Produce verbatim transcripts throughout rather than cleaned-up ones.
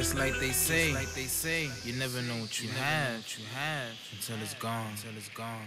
Just like they say, like they say, you never know what you have, what you have until it's gone, until it's gone.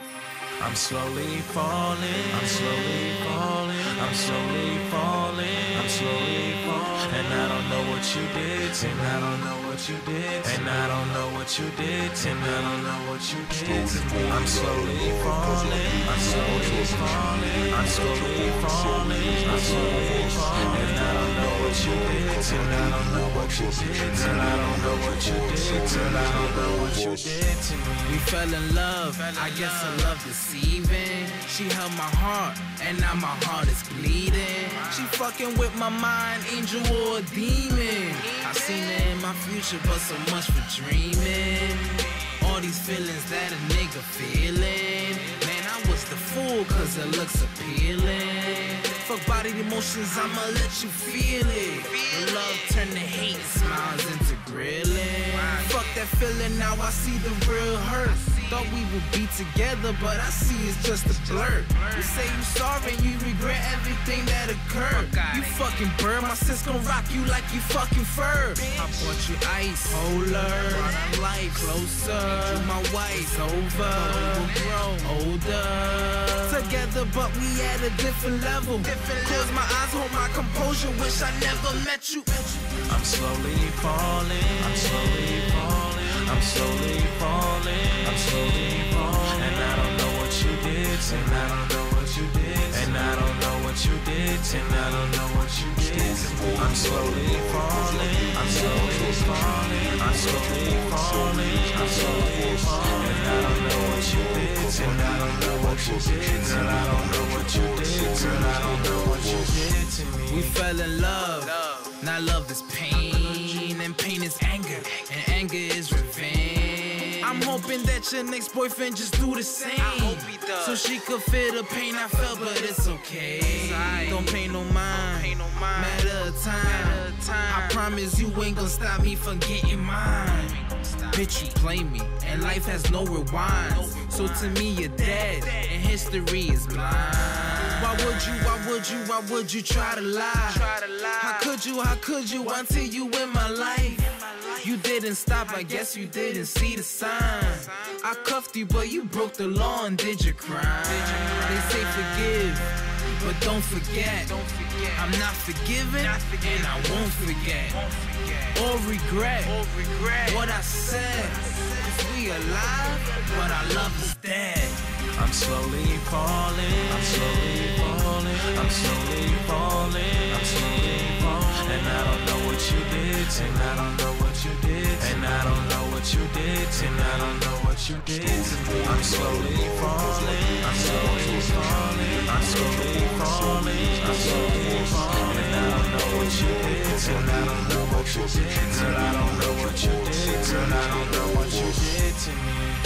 I'm slowly falling, I'm slowly falling, I'm slowly falling, I'm slowly falling. And I don't know what you did, and I don't know what you did, and I don't know what you did, and I don't know what you did. I'm slowly falling, I'm slowly falling, I'm slowly falling, I'm slowly falling. And I don't know what you did, and I don't know what you did, and I don't know what you did, and I don't know what you did to me. We fell in love, I guess I love deceiving. She held my heart, and now my heart is bleeding. She fucking with my mind, angel or a demon. I seen her in my future, but so much for dreaming. All these feelings that a nigga feeling. Man, I was the fool, cause it looks appealing. Fuck body emotions, I'ma let you feel it. The love turn to hate, smiles into grilling. Fuck that feeling, now I see the real hurt. Thought we would be together, but I see it's just a blur. You say you sorry and you regret everything that occurred. You fucking bird, my sis gon' rock you like you fucking fur. I bought you ice, polar, brought our life closer. You my wife, over, we'll grow older. Together, but we at a different level. Close my eyes, hold my composure, wish I never met you. I'm slowly falling, I'm slowly falling, I'm slowly falling, I'm slowly falling. And I don't know what you did, and I don't know what you did, and I don't know what you did, and I don't know what you did. I'm slowly falling, I'm slowly falling, I'm slowly falling, I'm slowly falling. And I don't know what you did, and I don't know what you did, and I don't know what you did, and I don't know what you did to me. We fell in love, now love is pain, and pain is anger, and anger is revenge. I'm hoping that your next boyfriend just do the same, so she could feel the pain I felt, but it's okay. Don't pay no mind, matter of time. I promise you ain't gon' stop me from getting mine. Bitch, you play me, and life has no rewinds. So to me you're dead, and history is blind. Why would you, why would you, why would you try to lie? How could you, how could you, until you in my life? You didn't stop, I guess you didn't see the sign. I cuffed you, but you broke the law and did your crime. They say forgive, but don't forget. I'm not forgiven, and I won't forget. Or regret what I said. Cause we alive, but our love is dead. I'm slowly falling, I'm slowly falling, I'm slowly falling, I'm slowly falling. And I don't know what you did, and I don't know what you did, and I don't know what you did, and I don't know what you did. I'm slowly falling, I'm slowly falling, I'm slowly falling, I'm slowly falling. And I don't know what you did, and I don't know what you did, and I don't know what you did, and I don't know what you did to me.